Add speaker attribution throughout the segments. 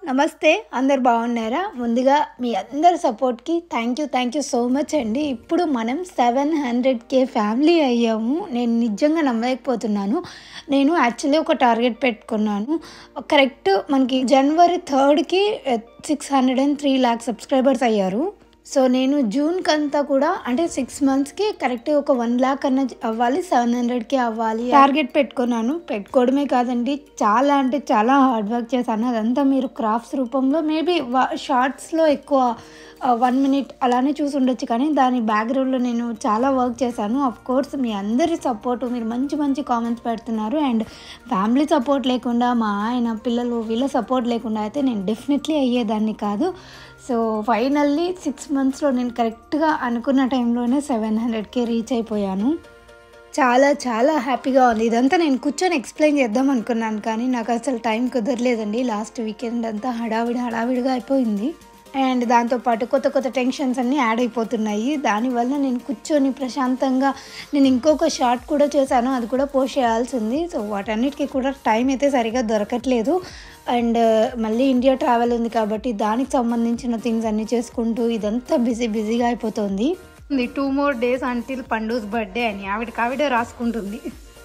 Speaker 1: నమస్తే, అందరు బాగున్నారా? ముందుగా మీ అందరి సపోర్ట్కి థ్యాంక్ యూ సో మచ్ అండి. ఇప్పుడు మనం 700K ఫ్యామిలీ అయ్యాము. నేను నిజంగా నమ్మలేకపోతున్నాను. నేను యాక్చువల్లీ ఒక టార్గెట్ పెట్టుకున్నాను. కరెక్ట్ మనకి జనవరి 3కి 603 lakh సబ్స్క్రైబర్స్ అయ్యారు. సో నేను జూన్కి అంతా కూడా అంటే 6 monthsకి కరెక్ట్గా ఒక 1 lakh అన్న అవ్వాలి, 700K అవ్వాలి టార్గెట్ పెట్టుకున్నాను. పెట్టుకోవడమే కాదండి, చాలా అంటే చాలా హార్డ్ వర్క్ చేశాను. అదంతా మీరు క్రాఫ్ట్స్ రూపంలో మేబీ షార్ట్స్లో ఎక్కువ 1 minute అలానే చూసి ఉండొచ్చు, కానీ దాని బ్యాక్గ్రౌండ్లో నేను చాలా వర్క్ చేశాను. ఆఫ్ కోర్స్ మీ అందరి సపోర్టు, మీరు మంచి మంచి కామెంట్స్ పెడుతున్నారు. అండ్ ఫ్యామిలీ సపోర్ట్ లేకుండా, మా ఆయన పిల్లలు వీళ్ళ సపోర్ట్ లేకుండా అయితే నేను డెఫినెట్లీ అయ్యేదాన్ని కాదు. సో ఫైనల్లీ 6 monthsలో నేను కరెక్ట్గా అనుకున్న టైంలోనే 700K రీచ్ అయిపోయాను. చాలా చాలా హ్యాపీగా ఉంది. ఇదంతా నేను కూర్చొని ఎక్స్ప్లెయిన్ చేద్దాం అనుకున్నాను, కానీ నాకు అసలు టైం కుదరలేదండి. లాస్ట్ వీకెండ్ అంతా హడావిడిగా అయిపోయింది. అండ్ దాంతోపాటు కొత్త టెన్షన్స్ అన్నీ యాడ్ అయిపోతున్నాయి. దానివల్ల నేను కూర్చొని ప్రశాంతంగా నేను ఇంకొక షార్ట్ కూడా చేశాను, అది కూడా పోస్ట్ చేయాల్సి ఉంది. సో వాటన్నిటికీ కూడా టైం అయితే సరిగా దొరకట్లేదు. అండ్ మళ్ళీ ఇండియా ట్రావెల్ ఉంది కాబట్టి దానికి సంబంధించిన థింగ్స్ అన్నీ చేసుకుంటూ ఇదంతా బిజీగా అయిపోతుంది. 2 more days until Pandu's birthday అని ఆవిడే రాసుకుంటుంది.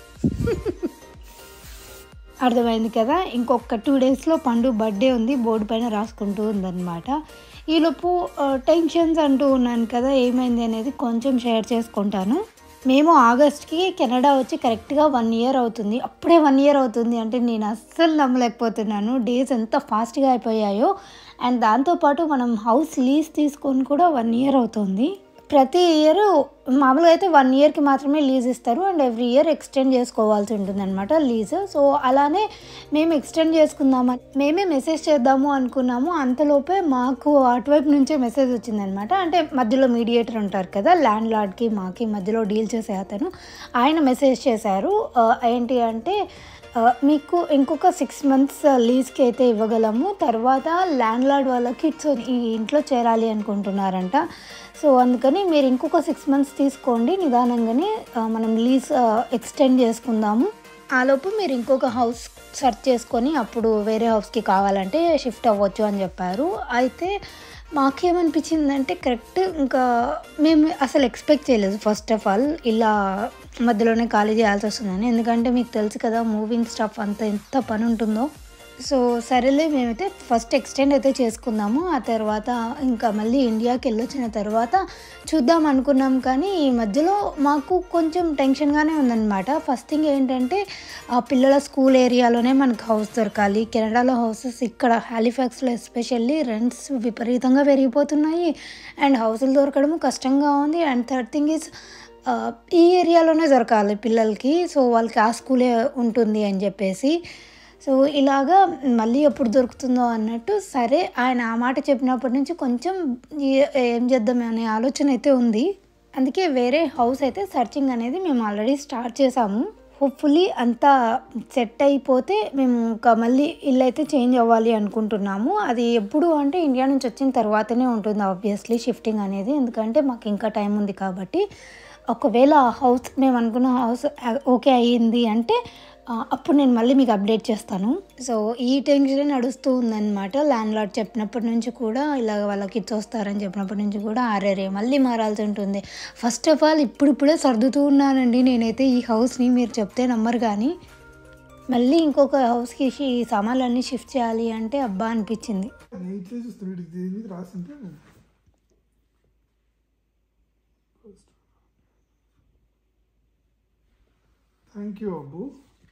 Speaker 1: అర్థమైంది కదా? ఇంకొక 2 daysలో పండు బర్త్డే ఉంది, బోర్డు పైన రాసుకుంటూ ఉందన్నమాట. ఈలోపు టెన్షన్స్ అంటూ ఉన్నాను కదా, ఏమైంది అనేది కొంచెం షేర్ చేసుకుంటాను. మేము ఆగస్ట్కి కెనడా వచ్చి కరెక్ట్గా 1 year అవుతుంది. అప్పుడే 1 year అవుతుంది అంటే నేను అస్సలు నమ్మలేకపోతున్నాను. డేస్ ఎంత ఫాస్ట్గా అయిపోయాయో. అండ్ దాంతోపాటు మనం హౌస్ లీజ్ తీసుకొని కూడా 1 year అవుతుంది. ప్రతి ఇయర్ మామూలుగా అయితే 1 yearకి మాత్రమే లీజ్ ఇస్తారు, అండ్ ఎవ్రీ ఇయర్ ఎక్స్టెండ్ చేసుకోవాల్సి ఉంటుంది అనమాట లీజ్. సో అలానే మేము ఎక్స్టెండ్ చేసుకుందామని మేమే మెసేజ్ చేద్దాము అనుకున్నాము. అంతలోపే మాకు అటువైపు నుంచే మెసేజ్ వచ్చిందనమాట. అంటే మధ్యలో మీడియేటర్ ఉంటారు కదా, ల్యాండ్ లార్డ్కి మాకి మధ్యలో డీల్ చేసే అతను, ఆయన మెసేజ్ చేశారు. ఏంటి అంటే మీకు ఇంకొక 6 months లీజ్కి అయితే ఇవ్వగలము, తర్వాత ల్యాండ్ లార్డ్ వాళ్ళకి ఈ ఇంట్లో చేరాలి అనుకుంటున్నారంట. సో అందుకని మీరు ఇంకొక 6 months తీసుకోండి, నిదానంగానే మనం లీజ్ ఎక్స్టెండ్ చేసుకుందాము. ఆలోపు మీరు ఇంకొక హౌస్ సెర్చ్ చేసుకొని అప్పుడు వేరే హౌస్కి కావాలంటే షిఫ్ట్ అవ్వచ్చు అని చెప్పారు. అయితే మాకేమనిపించిందంటే కరెక్ట్ ఇంకా మేము అసలు ఎక్స్పెక్ట్ చేయలేదు. ఫస్ట్ ఆఫ్ ఆల్ ఇలా మధ్యలోనే ఖాళీ చేయాల్సి వస్తుందని, ఎందుకంటే మీకు తెలుసు కదా మూవింగ్ స్టఫ్ అంతా ఎంత పని ఉంటుందో. సో సరేలే మేమైతే ఫస్ట్ ఎక్స్టెండ్ అయితే చేసుకుందాము, ఆ తర్వాత ఇంకా మళ్ళీ ఇండియాకి వెళ్ళొచ్చిన తర్వాత చూద్దాం అనుకున్నాం. కానీ ఈ మధ్యలో మాకు కొంచెం టెన్షన్గానే ఉందన్నమాట. ఫస్ట్ థింగ్ ఏంటంటే పిల్లల స్కూల్ ఏరియాలోనే మనకు హౌస్ దొరకాలి. కెనడాలో హౌసెస్ ఇక్కడ హాలిఫాక్స్లో ఎస్పెషల్లీ రెంట్స్ విపరీతంగా పెరిగిపోతున్నాయి, అండ్ హౌసులు దొరకడము కష్టంగా ఉంది. అండ్ థర్డ్ థింగ్ ఈజ్ ఈ ఏరియాలోనే దొరకాలి పిల్లలకి, సో వాళ్ళకి ఆ స్కూలే ఉంటుంది అని చెప్పేసి. సో ఇలాగా మళ్ళీ ఎప్పుడు దొరుకుతుందో అన్నట్టు సరే ఆయన ఆ మాట చెప్పినప్పటి నుంచి కొంచెం ఏం చేద్దాం అనే ఆలోచన అయితే ఉంది. అందుకే వేరే హౌస్ అయితే సర్చింగ్ అనేది మేము ఆల్రెడీ స్టార్ట్ చేసాము. హోప్ఫుల్లీ అంతా సెట్ అయిపోతే మేము ఇంకా మళ్ళీ ఇల్లు అయితే చేంజ్ అవ్వాలి అనుకుంటున్నాము. అది ఎప్పుడు అంటే ఇండియా నుంచి వచ్చిన తర్వాతనే ఉంటుంది ఆబ్వియస్లీ షిఫ్టింగ్ అనేది, ఎందుకంటే మాకు ఇంకా టైం ఉంది కాబట్టి. ఒకవేళ హౌస్ మేము అనుకున్న హౌస్ ఓకే అయ్యింది అంటే అప్పుడు నేను మళ్ళీ మీకు అప్డేట్ చేస్తాను. సో ఈ టెన్షన్ నడుస్తూ ఉందన్నమాట. ల్యాండ్ లార్డ్ చెప్పినప్పటి నుంచి కూడా ఇలాగ వాళ్ళకి కిడ్స్ వస్తారని చెప్పినప్పటి నుంచి కూడా అరే మళ్ళీ మారాల్సి ఉంటుంది. ఫస్ట్ ఆఫ్ ఆల్ ఇప్పుడిప్పుడే సర్దుతూ ఉన్నానండి నేనైతే ఈ హౌస్ని, మీరు చెప్తే నమ్మరు. కానీ మళ్ళీ ఇంకొక హౌస్కి ఈ సామాన్లన్నీ షిఫ్ట్ చేయాలి అంటే అబ్బా అనిపించింది.
Speaker 2: Thank you, Abu.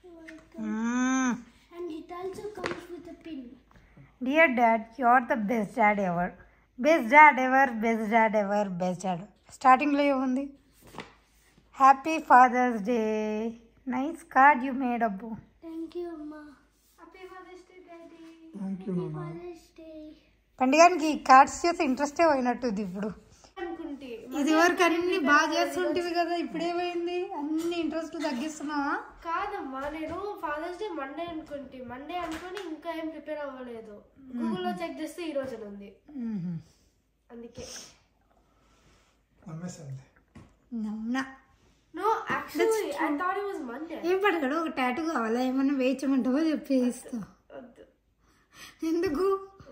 Speaker 3: And it also comes with a pin.
Speaker 1: Dear Dad, you're the best dad ever. Best dad ever, best dad ever, best dad. స్టార్టింగ్లో ఏముంది? Happy father's day. Nice card you made Abbu.
Speaker 3: Thank you, Amma. Happy Father's Day, Daddy.
Speaker 2: Thank you,
Speaker 3: Happy
Speaker 2: Nana.
Speaker 3: Father's Day.
Speaker 1: పండుగానికి cards చేసి ఇంట్రెస్టే పోయినట్టుంది ఇప్పుడు. ఇది వరకు అన్ని బాగా చేస్తుంటివి కదా, ఇప్పుడేమైంది అన్ని ఇంట్రెస్ట్ తగ్గిస్తున్నావా?
Speaker 4: కాదమ్మా, నేను ఫాదర్స్ డే మండే అనుకుని ఇంకా ఏం ప్రిపేర్ అవ్వలేదు. గూగుల్లో చెక్ చేస్తే ఈ రోజు ఉంది, అందుకే
Speaker 1: ఏం పడగడు ఒక టాటూ కావాలా? ఏమన్నా వేయించమంటావో చెప్పేస్తా. ఎందుకు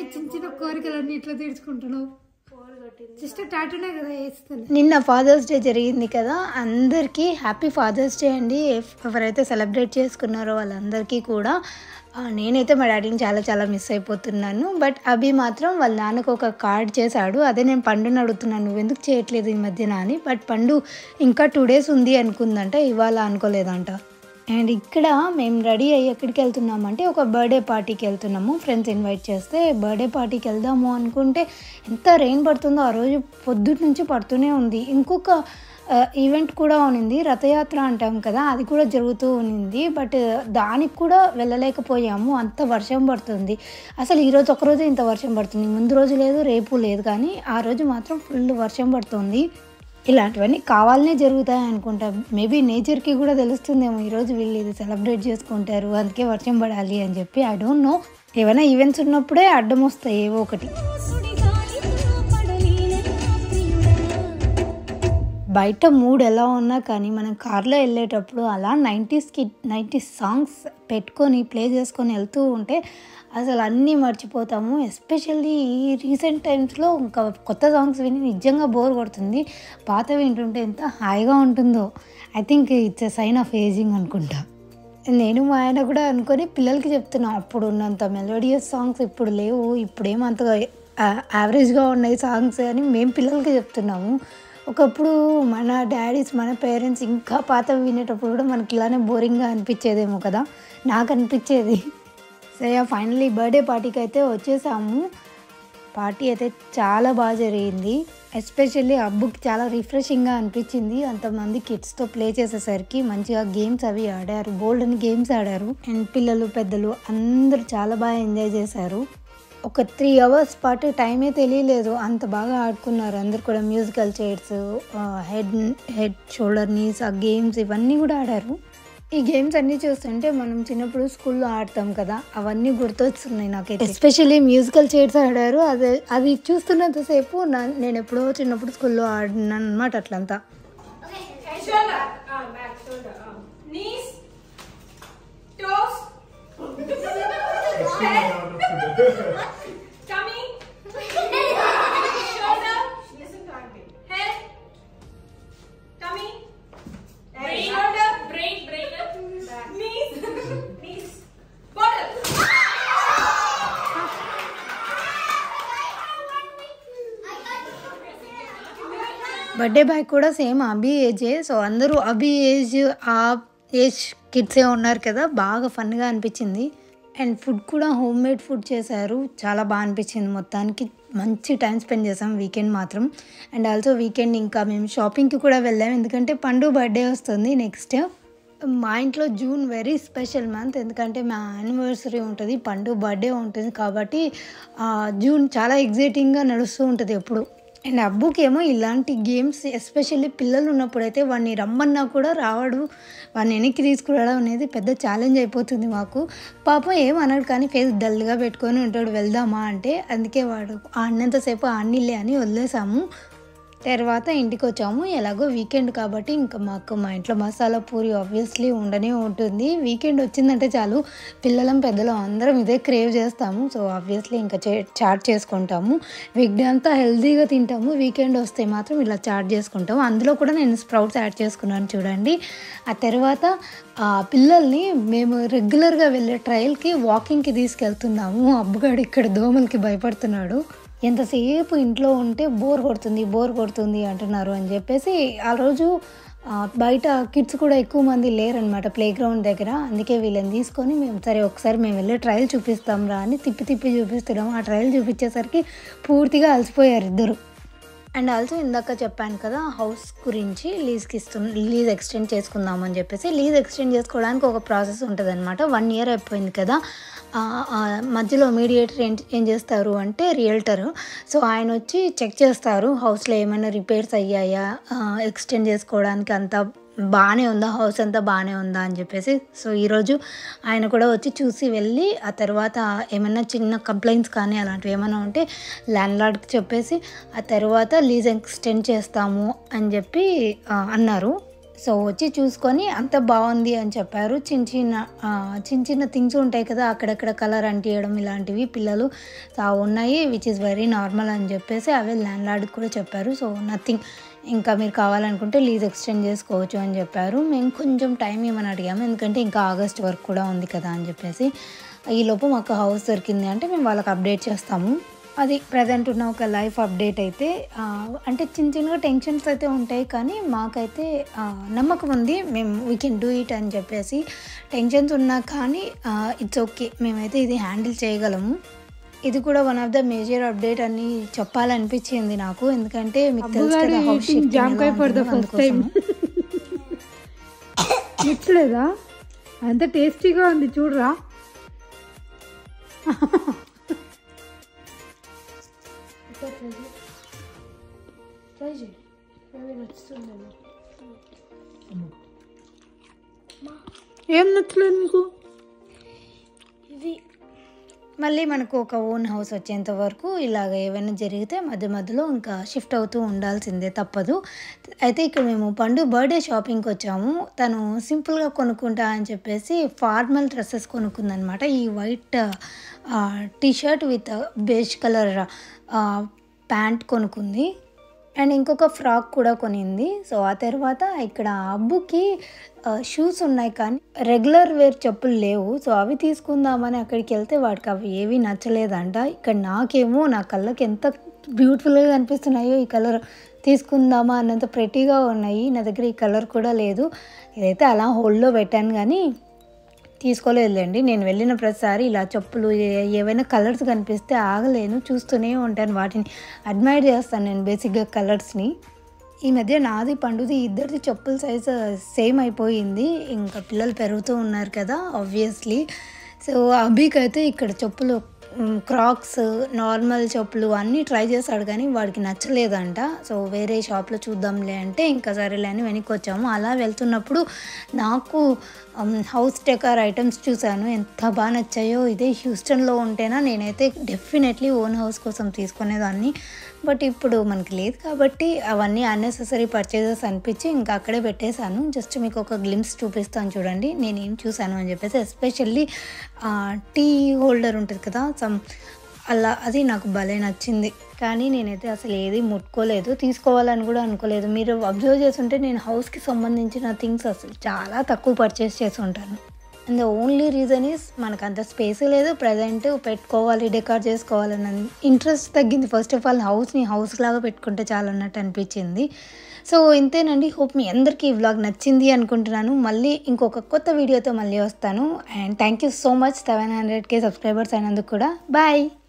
Speaker 1: చిన్న చిన్న కోరికలన్నీ ఇట్లా తీర్చుకుంటున్నావు?
Speaker 4: ఫోన్ కొట్టింది.
Speaker 1: జస్ట్ టాటూనే కదా వేస్తాను. నిన్న ఫాదర్స్ డే జరిగింది కదా, అందరికీ హ్యాపీ ఫాదర్స్ డే అండి. ఎవరైతే సెలబ్రేట్ చేసుకున్నారో వాళ్ళందరికీ కూడా. నేనైతే మా డాడీని చాలా చాలా మిస్ అయిపోతున్నాను. బట్ అభి మాత్రం వాళ్ళ నాన్నకు ఒక కార్డ్ చేశాడు. అదే నేను పండుని అడుగుతున్నాను, నువ్వు ఎందుకు చేయట్లేదు ఈ మధ్యన అని. బట్ పండు ఇంకా 2 days ఉంది అనుకుందంట, ఇవాళ అనుకోలేదంట. అండ్ ఇక్కడ మేము రెడీ అయ్యి ఎక్కడికి వెళ్తున్నామంటే ఒక బర్త్డే పార్టీకి వెళ్తున్నాము. ఫ్రెండ్స్ ఇన్వైట్ చేస్తే బర్త్డే పార్టీకి వెళ్దాము అనుకుంటే ఎంత రెయిన్ పడుతుందో, ఆ రోజు పొద్దుటి నుంచి పడుతూనే ఉంది. ఇంకొక ఈవెంట్ కూడా ఉన్నింది, రథయాత్ర అంటాం కదా, అది కూడా జరుగుతూ ఉన్నింది. బట్ దానికి కూడా వెళ్ళలేకపోయాము, అంత వర్షం పడుతుంది. అసలు ఈరోజు ఒకరోజు ఇంత వర్షం పడుతుంది, ముందు రోజు లేదు రేపు లేదు, కానీ ఆ రోజు మాత్రం ఫుల్ వర్షం పడుతుంది. ఇలాంటివన్నీ కావాలనే జరుగుతాయి అనుకుంటా. మేబీ నేచర్కి కూడా తెలుస్తుందేమో ఈరోజు వీళ్ళు ఇది సెలబ్రేట్ చేసుకుంటారు, అందుకే వర్షం పడాలి అని చెప్పి. ఐ డోంట్ నో, ఏమైనా ఈవెంట్స్ ఉన్నప్పుడే అడ్డం వస్తాయి ఏవో ఒకటి. బయట మూడ్ ఎలా ఉన్నా కానీ మనం కార్లో వెళ్ళేటప్పుడు అలా 90s సాంగ్స్ పెట్టుకొని ప్లే చేసుకొని వెళ్తూ ఉంటే అసలు అన్నీ మర్చిపోతాము. ఎస్పెషల్లీ ఈ రీసెంట్ టైమ్స్లో ఇంకా కొత్త సాంగ్స్ విని నిజంగా బోర్ కొడుతుంది. పాత వింటుంటే ఎంత హాయిగా ఉంటుందో. I think it's a sign of ageing అనుకుంటా. నేను మా ఆయన కూడా అనుకొని పిల్లలకి చెప్తున్నాం, అప్పుడు ఉన్నంత మెలోడియస్ సాంగ్స్ ఇప్పుడు లేవు, ఇప్పుడేమంతగా యావరేజ్గా ఉన్నాయి సాంగ్స్ అని మేము పిల్లలకి చెప్తున్నాము. ఒకప్పుడు మన డాడీస్, మన పేరెంట్స్ ఇంకా పాతవి వినేటప్పుడు కూడా మనకి ఇలానే బోరింగ్గా అనిపించేదేమో కదా, నాకు అనిపించేది. సరే ఫైనల్లీ బర్త్డే పార్టీకి అయితే వచ్చేసాము. పార్టీ అయితే చాలా బాగా జరిగింది. ఎస్పెషల్లీ అబ్బుకి చాలా రిఫ్రెషింగ్గా అనిపించింది. అంతమంది కిడ్స్తో ప్లే చేసేసరికి మంచిగా గేమ్స్ అవి ఆడారు, గోల్డెన్ గేమ్స్ ఆడారు. అండ్ పిల్లలు పెద్దలు అందరూ చాలా బాగా ఎంజాయ్ చేశారు. ఒక 3 hours పాటు టైమే తెలియలేదు, అంత బాగా ఆడుకున్నారు అందరు కూడా. Musical chairs, head shoulder knees, ఆ గేమ్స్ ఇవన్నీ కూడా ఆడారు. ఈ గేమ్స్ అన్నీ చూస్తుంటే మనం చిన్నప్పుడు స్కూల్లో ఆడతాం కదా, అవన్నీ గుర్తొస్తున్నాయి నాకైతే. ఎస్పెషల్లీ మ్యూజికల్ చైర్స్ ఆడారు. అది చూస్తున్నంతసేపు నేను ఎప్పుడో చిన్నప్పుడు స్కూల్లో ఆడినాను అనమాట అట్లంతా.
Speaker 5: Tummy, shoulder, listen to auntie. Head, tummy, shoulder, brain, knees, bottle.
Speaker 1: Birthday boy కూడా సేమ్ అభి ఏజే. సో అందరూ అభి ఏజ్ కిడ్సే ఉన్నారు కదా, బాగా ఫన్గా అనిపించింది. అండ్ ఫుడ్ కూడా హోమ్ మేడ్ ఫుడ్ చేశారు, చాలా బాగా అనిపించింది. మొత్తానికి మంచి టైం స్పెండ్ చేసాం వీకెండ్ మాత్రం. అండ్ ఆల్సో వీకెండ్ ఇంకా మేము షాపింగ్కి కూడా వెళ్ళాము, ఎందుకంటే పండు బర్త్డే వస్తుంది నెక్స్ట్. మా ఇంట్లో జూన్ వెరీ స్పెషల్ మంత్, ఎందుకంటే మా యానివర్సరీ ఉంటుంది, పండు బర్త్డే ఉంటుంది కాబట్టి జూన్ చాలా ఎగ్జైటింగ్గా నడుస్తూ ఉంటుంది ఎప్పుడు. అండ్ అబ్బుకి ఏమో ఇలాంటి గేమ్స్, ఎస్పెషల్లీ పిల్లలు ఉన్నప్పుడైతే వాడిని రమ్మన్నా కూడా రావడు, వాడిని వెనక్కి తీసుకురావడం అనేది పెద్ద ఛాలెంజ్ అయిపోతుంది మాకు. పాపం ఏమన్నాడు కానీ ఫేస్ డల్గా పెట్టుకొని ఉంటాడు, వెళ్దామా అంటే. అందుకే వాడు ఆడినంతసేపు ఆడినిలే అని వదిలేసాము. తర్వాత ఇంటికి వచ్చాము. ఎలాగో వీకెండ్ కాబట్టి ఇంకా మాకు మా ఇంట్లో మసాలా పూరి ఆబ్వియస్లీ ఉండనే ఉంటుంది. వీకెండ్ వచ్చిందంటే చాలు పిల్లలం పెద్దలం అందరం ఇదే క్రేవ్ చేస్తాము. సో ఆబ్వియస్లీ ఇంకా చాట్ చేసుకుంటాము. వీక్ డే అంతా హెల్తీగా తింటాము, వీకెండ్ వస్తే మాత్రం ఇలా చాట్ చేసుకుంటాము. అందులో కూడా నేను స్ప్రౌట్స్ యాడ్ చేసుకున్నాను చూడండి. ఆ తర్వాత పిల్లల్ని మేము రెగ్యులర్గా వెళ్ళే ట్రయల్కి వాకింగ్కి తీసుకెళ్తున్నాము. అబ్బుగాడు ఇక్కడ దోమలకి భయపడుతున్నాడు. ఎంతసేపు ఇంట్లో ఉంటే బోర్ కొడుతుంది అంటున్నారు అని చెప్పేసి ఆ రోజు బయట కిడ్స్ కూడా ఎక్కువ మంది లేరనమాట ప్లే గ్రౌండ్ దగ్గర. అందుకే వీళ్ళని తీసుకొని మేము సరే ఒకసారి మేము వెళ్ళి ట్రయల్ చూపిస్తాం రా అని తిప్పి చూపిస్తున్నాము. ఆ ట్రయల్ చూపించేసరికి పూర్తిగా అలసిపోయారు ఇద్దరు. అండ్ ఆల్సో ఇందాక చెప్పాను కదా హౌస్ గురించి లీజ్ ఎక్స్టెండ్ చేసుకుందామని చెప్పేసి. లీజ్ ఎక్స్టెండ్ చేసుకోవడానికి ఒక ప్రాసెస్ ఉంటుంది అనమాట. 1 year అయిపోయింది కదా, మధ్యలో మీడియేటర్ ఏం చేస్తారు అంటే రియల్టర్. సో ఆయన వచ్చి చెక్ చేస్తారు హౌస్లో ఏమైనా రిపేర్స్ అయ్యాయా, ఎక్స్టెండ్ చేసుకోవడానికి అంతా బాగానే ఉందా, హౌస్ అంతా బాగానే ఉందా అని చెప్పేసి. సో ఈరోజు ఆయన కూడా వచ్చి చూసి వెళ్ళి ఆ తర్వాత ఏమైనా చిన్న కంప్లైంట్స్ కానీ అలాంటివి ఏమైనా ఉంటే ల్యాండ్లార్డ్కి చెప్పేసి ఆ తర్వాత లీజ్ ఎక్స్టెండ్ చేస్తాము అని చెప్పి అన్నారు. సో వచ్చి చూసుకొని అంత బాగుంది అని చెప్పారు. చిన్న చిన్న థింగ్స్ ఉంటాయి కదా, అక్కడక్కడ కలర్ అంటియడం ఇలాంటివి పిల్లలు ఉన్నాయి, విచ్ ఇస్ వెరీ నార్మల్ అని చెప్పేసి అవే ల్యాండ్ లార్డ్కి కూడా చెప్పారు. సో నథింగ్, ఇంకా మీరు కావాలనుకుంటే లీజ్ ఎక్స్టెండ్ చేసుకోవచ్చు అని చెప్పారు. మేము కొంచెం టైం ఏమని అడిగాము, ఎందుకంటే ఇంకా ఆగస్ట్ వరకు కూడా ఉంది కదా అని చెప్పేసి. ఈలోపు మాకు హౌస్ దొరికింది అంటే మేము వాళ్ళకి అప్డేట్ చేస్తాము. అది ప్రజెంట్ ఉన్న ఒక లైఫ్ అప్డేట్ అయితే. అంటే చిన్నగా టెన్షన్స్ అయితే ఉంటాయి, కానీ మాకైతే నమ్మకం ఉంది మేము వీ కెన్ డూ ఇట్ అని చెప్పేసి. టెన్షన్స్ ఉన్నా కానీ ఇట్స్ ఓకే, మేమైతే ఇది హ్యాండిల్ చేయగలము. ఇది కూడా one of the major update అని చెప్పాలనిపించింది నాకు, ఎందుకంటే మీకు తెలుసు కదా హౌస్ షిఫ్టింగ్.
Speaker 6: నచ్చలేదా? అంత టేస్టీగా ఉంది చూడరా.
Speaker 4: ట్రై చేయి, మేమే నచ్చుతుందేమో.
Speaker 6: ఏం నచ్చలేదు నీకు?
Speaker 4: ఇది
Speaker 1: మళ్ళీ మనకు ఒక ఓన్ హౌస్ వచ్చేంత వరకు ఇలాగ ఏమైనా జరిగితే మధ్య మధ్యలో ఇంకా షిఫ్ట్ అవుతూ ఉండాల్సిందే, తప్పదు. అయితే ఇక్కడ మేము పండు బర్త్డే షాపింగ్కి వచ్చాము. తను సింపుల్గా కొనుక్కుంటా అని చెప్పేసి ఫార్మల్ డ్రెస్సెస్ కొనుక్కుందనమాట. ఈ white T-shirt with beige colour pant కొనుక్కుంది, అండ్ ఇంకొక ఫ్రాక్ కూడా కొనింది. సో ఆ తర్వాత ఇక్కడ అబ్బుకి షూస్ ఉన్నాయి, కానీ రెగ్యులర్ వేర్ చెప్పులు లేవు. సో అవి తీసుకుందామని అక్కడికి వెళ్తే వాడికి అవి ఏవి నచ్చలేదంట. ఇక్కడ నాకేమో నా కళ్ళకి ఎంత బ్యూటిఫుల్గా కనిపిస్తున్నాయో, ఈ కలర్ తీసుకుందామా అన్నంత ప్రెటీగా ఉన్నాయి. నా దగ్గర ఈ కలర్ కూడా లేదు. ఇదైతే అలా హోల్డ్లో పెట్టాను, కానీ తీసుకోలేదులేండి. నేను వెళ్ళిన ప్రతిసారి ఇలా చెప్పులు ఏవైనా కలర్స్ కనిపిస్తే ఆగలేను, చూస్తూనే ఉంటాను, వాటిని అడ్మైర్ చేస్తాను నేను బేసిక్గా కలర్స్ని. ఈ మధ్య నాది పండుది ఇద్దరిది చెప్పుల సైజు సేమ్ అయిపోయింది. ఇంకా పిల్లలు పెరుగుతూ ఉన్నారు కదా ఆబ్వియస్లీ. సో అభికైతే ఇక్కడ చెప్పులు క్రాక్స్, నార్మల్ చెప్పులు అన్నీ ట్రై చేశాడు, కానీ వాడికి నచ్చలేదంట. సో వేరే షాప్లో చూద్దాంలే అంటే ఇంకా సరేలే అని వెనక్కి వచ్చాము. అలా వెళ్తున్నప్పుడు నాకు హౌస్ డెకార్ ఐటమ్స్ చూశాను, ఎంత బాగా నచ్చాయో. ఇదే హ్యూస్టన్లో ఉంటేనా నేనైతే డెఫినెట్లీ ఓన్ హౌస్ కోసం తీసుకునేదాన్ని. బట్ ఇప్పుడు మనకి లేదు కాబట్టి అవన్నీ అన్నెసెసరీ పర్చేజెస్ అనిపించి ఇంకా అక్కడే పెట్టేశాను. జస్ట్ మీకు ఒక గ్లిమ్స్ చూపిస్తాను చూడండి నేనేం చూశాను అని చెప్పేసి. ఎస్పెషల్లీ టీ హోల్డర్ ఉంటుంది కదా అలా, అది నాకు భలే నచ్చింది. కానీ నేనైతే అసలు ఏది ముట్టుకోలేదు, తీసుకోవాలని కూడా అనుకోలేదు. మీరు అబ్జర్వ్ చేస్తుంటే నేను హౌస్కి సంబంధించిన థింగ్స్ అసలు చాలా తక్కువ పర్చేస్ చేసి ఉంటాను. And the only reason is మనకు అంత స్పేస్ లేదు, ప్రజెంట్ పెట్టుకోవాలి, డెకార్ చేసుకోవాలన్న ఇంట్రెస్ట్ తగ్గింది. ఫస్ట్ ఆఫ్ ఆల్ హౌస్ని హౌస్ లాగా పెట్టుకుంటే చాలా అన్నట్టు అనిపించింది. సో ఇంతేనండి. హోప్ మీ అందరికీ ఈ వ్లాగ్ నచ్చింది అనుకుంటున్నాను. మళ్ళీ ఇంకొక కొత్త వీడియోతో మళ్ళీ వస్తాను. And thank you so much 700K subscribers అయినందుకు కూడా. బాయ్.